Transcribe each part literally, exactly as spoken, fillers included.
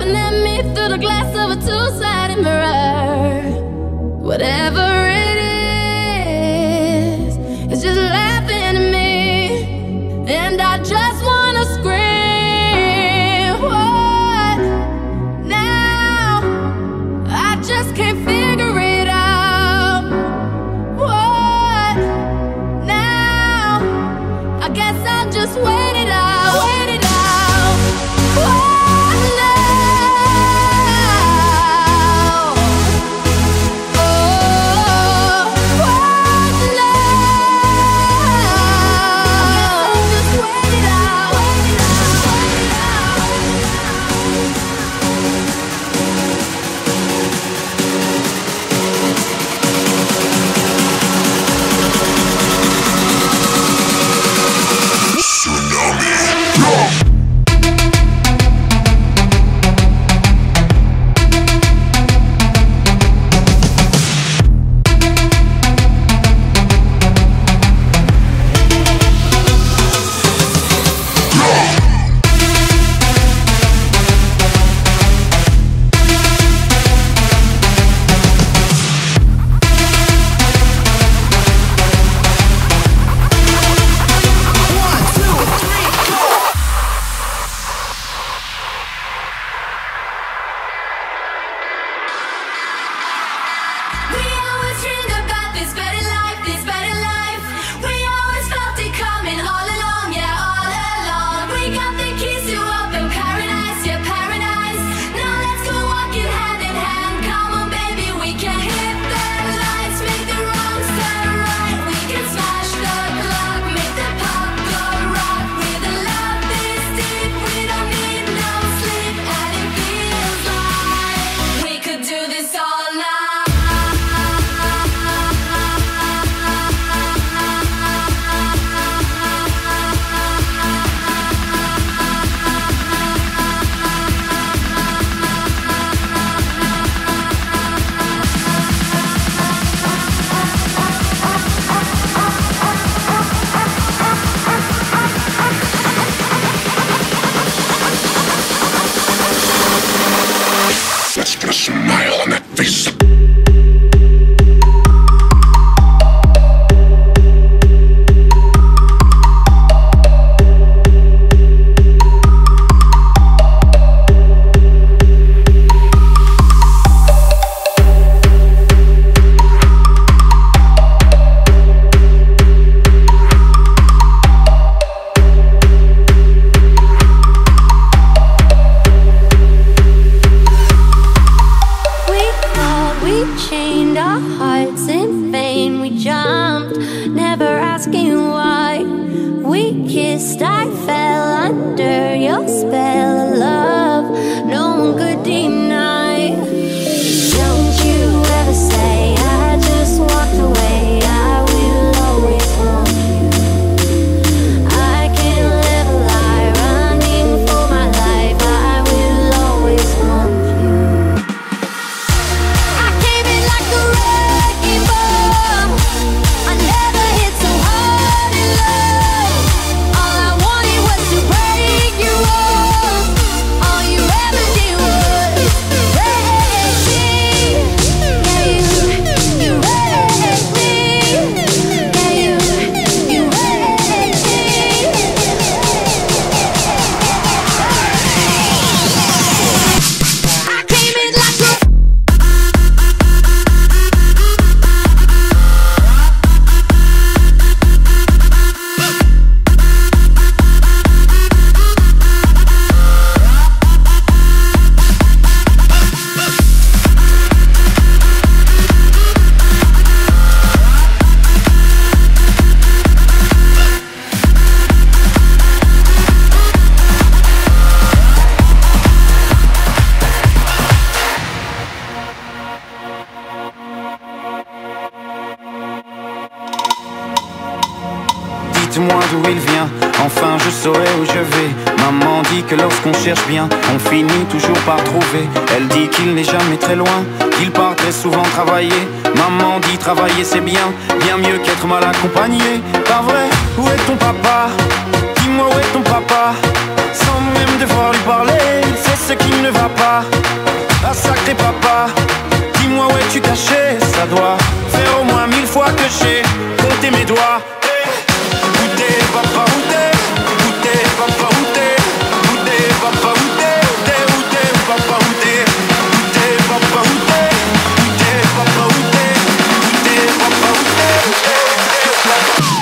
laughing at me through the glass of a two-sided mirror. Whatever it is, it's just laughing at me, and I just wanna scream. What now? I just can't figure it out. What now? I guess I'll just wait it out, wait it out. What now? Dites-moi d'où il vient, enfin je saurai où je vais. Maman dit que lorsqu'on cherche bien, on finit toujours par trouver. Elle dit qu'il n'est jamais très loin, qu'il part très souvent travailler. Maman dit travailler c'est bien, bien mieux qu'être mal accompagné. Pas vrai, où est ton papa? Dis-moi où est ton papa? Sans même devoir lui parler, il sait ce qui ne va pas. Ah sacré papa, dis-moi où es-tu caché? Ça doit faire au moins mille fois que j'ai compté mes doigts. Où t'es papa, où t'es? Où t'es papa, où t'es? Où t'es papa, où t'es? Où t'es, où t'es, papa, où t'es? Où t'es papa, où t'es? Où t'es papa, où t'es? Où t'es papa, où t'es? Où t'es, où t'es?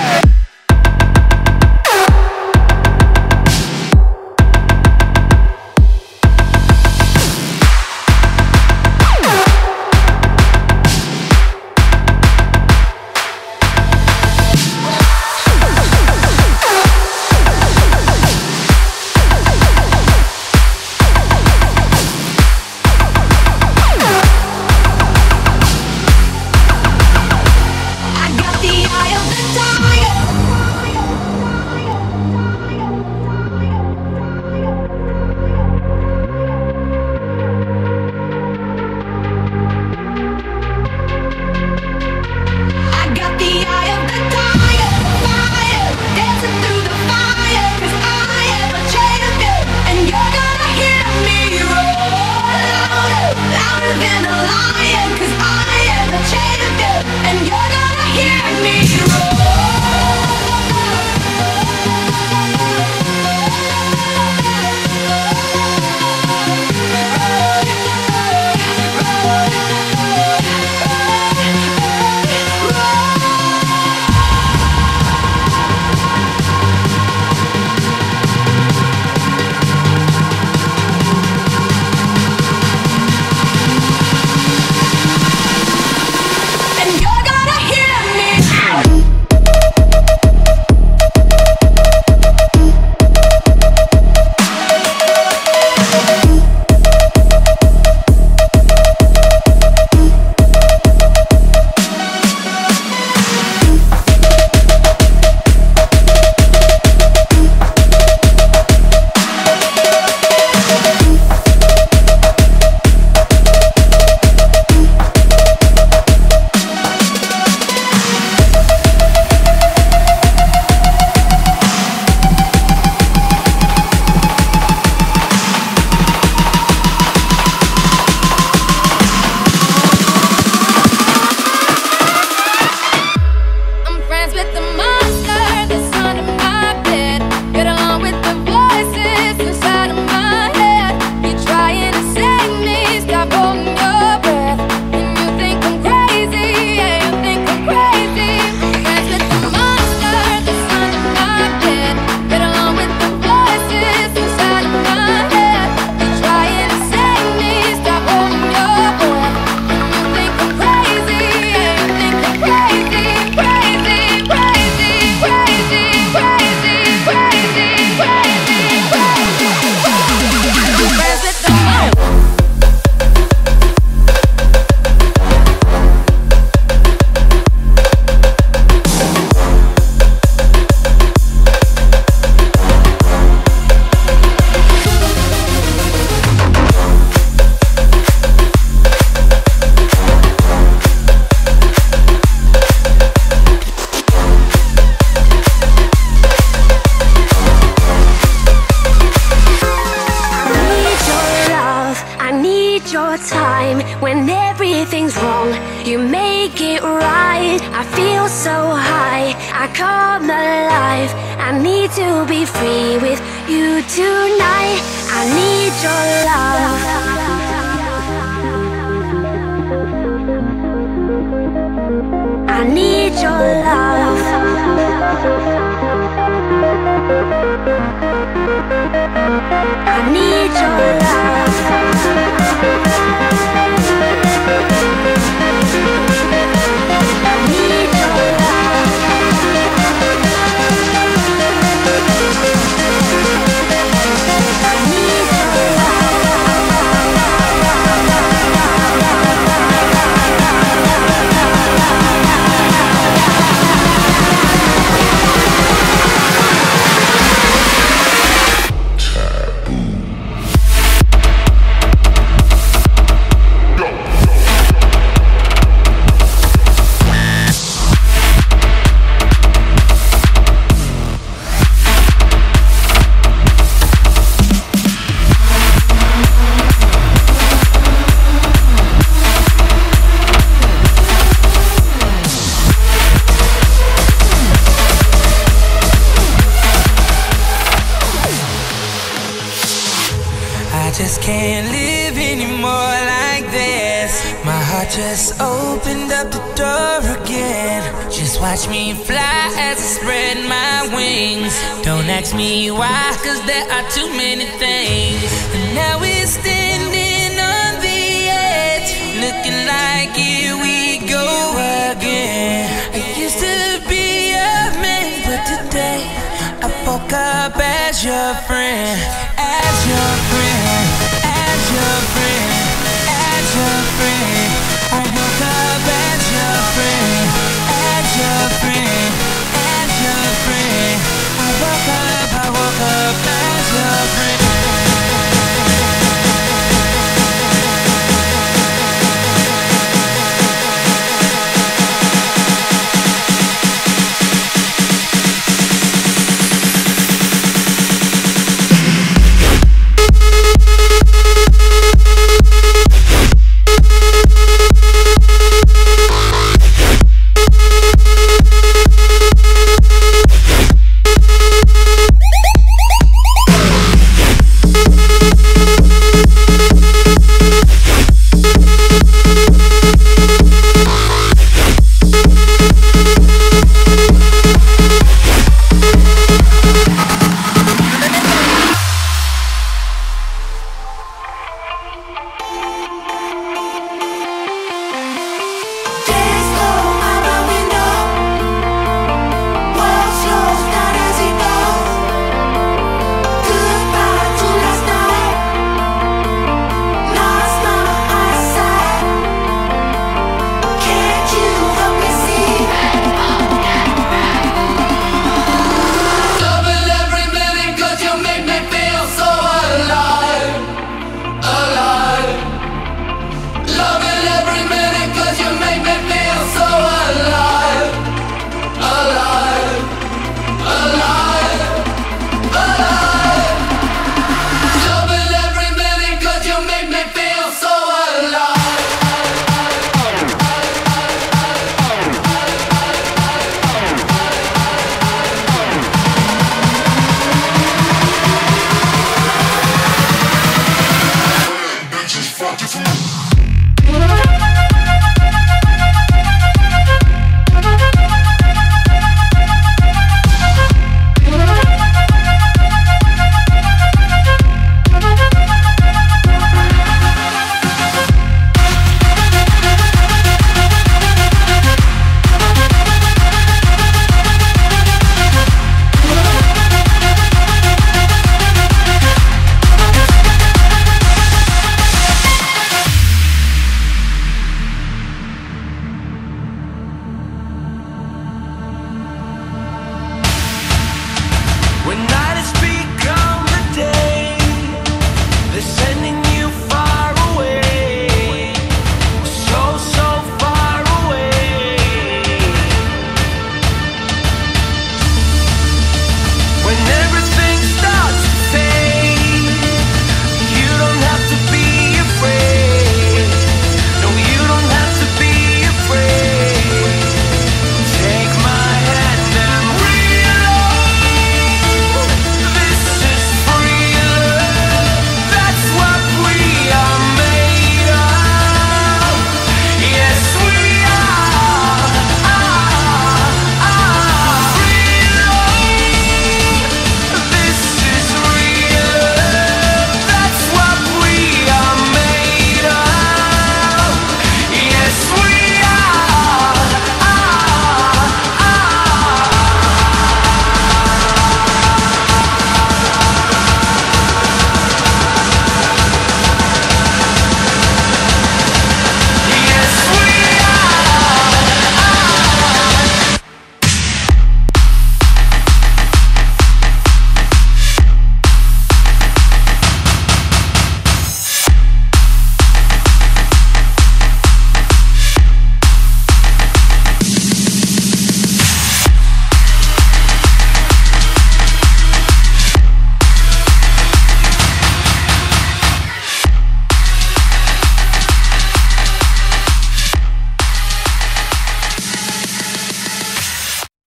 opened up the door again. Just watch me fly as I spread my wings. Don't ask me why, cause there are too many things. And now we're standing on the edge, looking like here we go again. I used to be a man, but today I woke up as your friend.